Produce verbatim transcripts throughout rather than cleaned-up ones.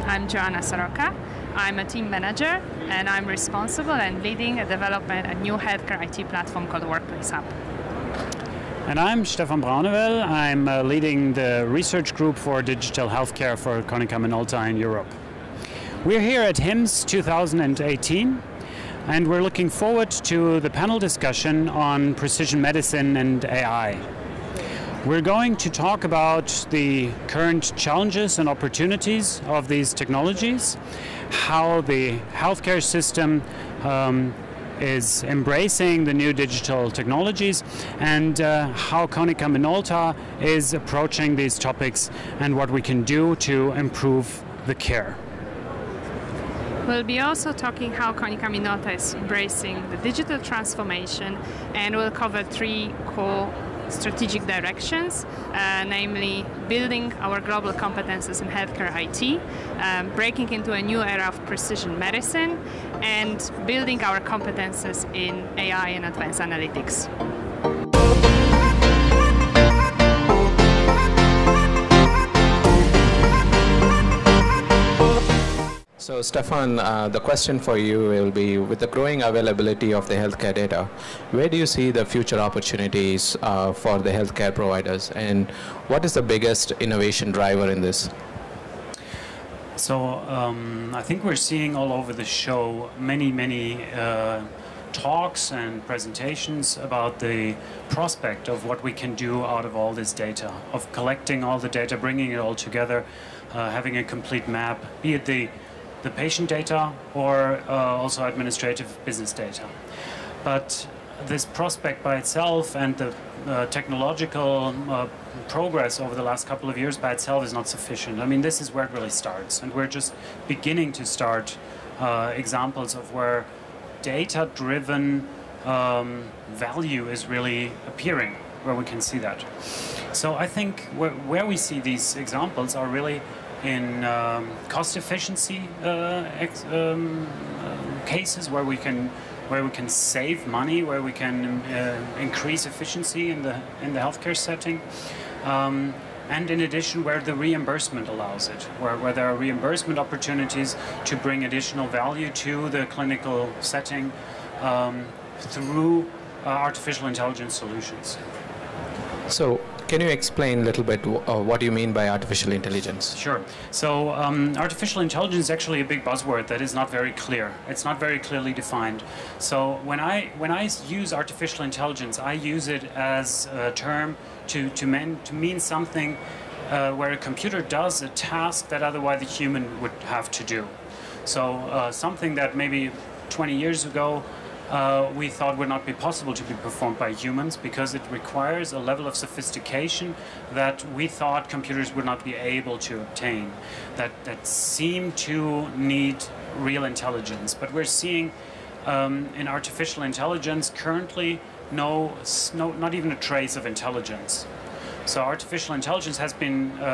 I'm Joanna Soroka. I'm a team manager, and I'm responsible and leading a development, a new healthcare I T platform called Workplace Hub. And I'm Stefan Braunewell. I'm uh, leading the research group for digital healthcare for Konica Minolta in Europe. We're here at HIMSS two thousand eighteen, and we're looking forward to the panel discussion on precision medicine and A I. We're going to talk about the current challenges and opportunities of these technologies, how the healthcare system um, is embracing the new digital technologies, and uh, how Konica Minolta is approaching these topics and what we can do to improve the care. We'll be also talking how Konica Minolta is embracing the digital transformation, and we'll cover three core strategic directions, uh, namely building our global competences in healthcare I T, um, breaking into a new era of precision medicine, and building our competences in A I and advanced analytics. So Stefan, uh, the question for you will be, with the growing availability of the healthcare data, where do you see the future opportunities uh, for the healthcare providers, and what is the biggest innovation driver in this? So um, I think we're seeing all over the show many, many uh, talks and presentations about the prospect of what we can do out of all this data, of collecting all the data, bringing it all together, uh, having a complete map, be it the the patient data or uh, also administrative business data. But this prospect by itself and the uh, technological uh, progress over the last couple of years by itself is not sufficient. I mean, this is where it really starts, and we're just beginning to start uh, examples of where data-driven um, value is really appearing, where we can see that. So I think where, where we see these examples are really in um, cost efficiency uh, ex um, uh, cases where we can where we can save money, where we can uh, increase efficiency in the in the healthcare setting, um, and in addition where the reimbursement allows it, where, where there are reimbursement opportunities to bring additional value to the clinical setting um, through uh, artificial intelligence solutions. So, can you explain a little bit uh, what you mean by artificial intelligence? Sure. So um, artificial intelligence is actually a big buzzword that is not very clear. It's not very clearly defined. So when I when I use artificial intelligence, I use it as a term to to mean to mean something uh, where a computer does a task that otherwise a human would have to do. So uh, something that maybe twenty years ago Uh, we thought would not be possible to be performed by humans, because it requires a level of sophistication that we thought computers would not be able to obtain, that, that seemed to need real intelligence. But we're seeing um, in artificial intelligence currently no, no, not even a trace of intelligence. So artificial intelligence has been uh,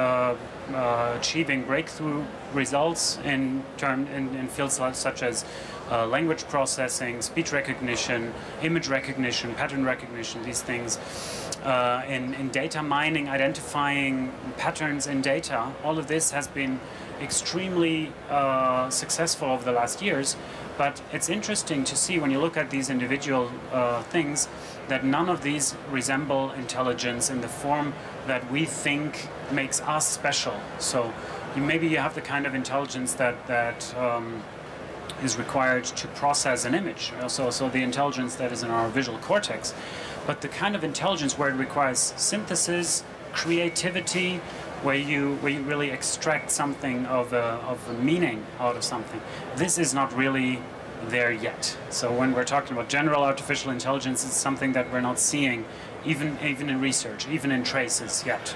uh, achieving breakthrough results in, term, in, in fields such as uh, language processing, speech recognition, image recognition, pattern recognition, these things. Uh, in, in data mining, identifying patterns in data, all of this has been extremely uh, successful over the last years. But it's interesting to see, when you look at these individual uh, things, that none of these resemble intelligence in the form that we think makes us special. So you, maybe you have the kind of intelligence that, that um, is required to process an image, so, so the intelligence that is in our visual cortex. But the kind of intelligence where it requires synthesis, creativity, where you, where you really extract something of a, of a meaning out of something, this is not really there yet. So when we're talking about general artificial intelligence, it's something that we're not seeing, even, even in research, even in traces yet.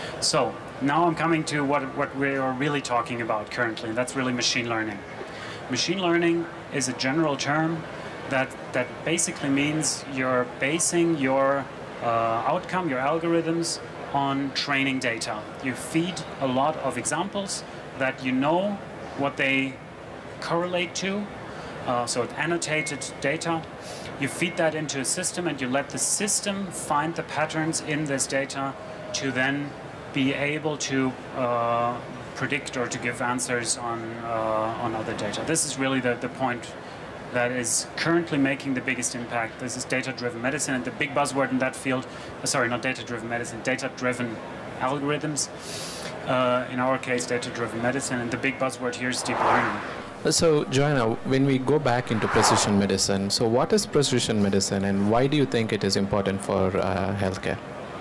So now I'm coming to what, what we are really talking about currently, and that's really machine learning. Machine learning is a general term that, that basically means you're basing your uh, outcome, your algorithms, on training data. You feed a lot of examples that you know what they correlate to, uh, so annotated data. You feed that into a system and you let the system find the patterns in this data to then be able to uh, predict or to give answers on uh, on other data. This is really the, the point that is currently making the biggest impact. This is data-driven medicine, and the big buzzword in that field, uh, sorry, not data-driven medicine, data-driven algorithms. Uh, in our case, data-driven medicine, and the big buzzword here is deep learning. So, Joanna, when we go back into precision medicine, so what is precision medicine, and why do you think it is important for uh, healthcare?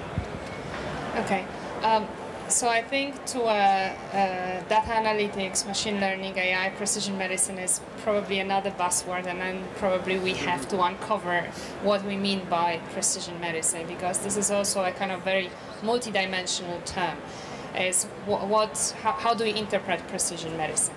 Okay. Um, So I think to uh, uh, data analytics, machine learning, A I, precision medicine is probably another buzzword, and then probably we have to uncover what we mean by precision medicine, because this is also a kind of very multidimensional term. Is what, what how, how do we interpret precision medicine?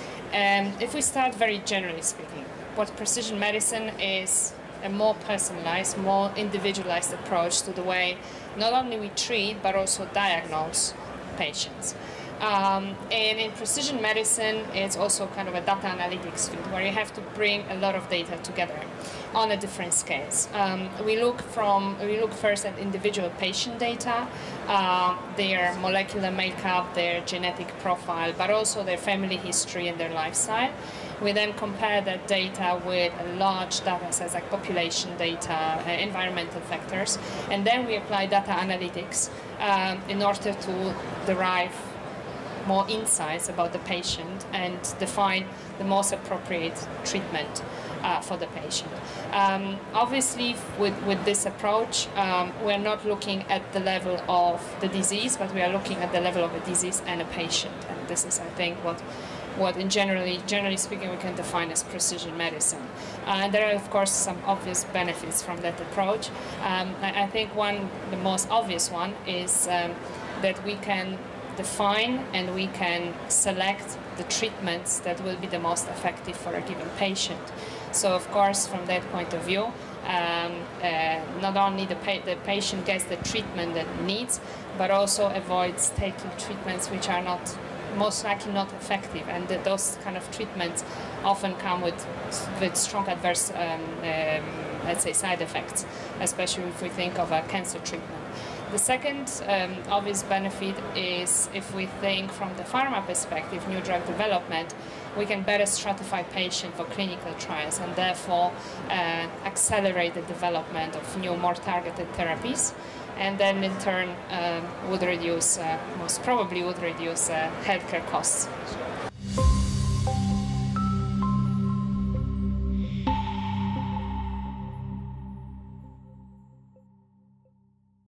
Um, if we start very generally speaking, what precision medicine is a more personalized, more individualized approach to the way not only we treat but also diagnose patients. Um, and in precision medicine, it's also kind of a data analytics field where you have to bring a lot of data together on a different scales. Um, we look from we look first at individual patient data, uh, their molecular makeup, their genetic profile, but also their family history and their lifestyle. We then compare that data with a large data sets like population data, uh, environmental factors, and then we apply data analytics um, in order to derive more insights about the patient and define the most appropriate treatment uh, for the patient. Um, obviously, with, with this approach, um, we're not looking at the level of the disease, but we are looking at the level of a disease and a patient. And this is, I think, what what in generally, generally speaking, we can define as precision medicine. Uh, and there are, of course, some obvious benefits from that approach. Um, I, I think one, the most obvious one, is um, that we can define and we can select the treatments that will be the most effective for a given patient. So, of course, from that point of view, um, uh, not only the, pa the patient gets the treatment that he needs, but also avoids taking treatments which are not most likely not effective, and that those kind of treatments often come with with strong adverse, um, um, let's say, side effects, especially if we think of a cancer treatment. The second um, obvious benefit is if we think from the pharma perspective, new drug development, we can better stratify patients for clinical trials and therefore uh, accelerate the development of new, more targeted therapies, and then in turn um, would reduce, uh, most probably would reduce uh, healthcare costs.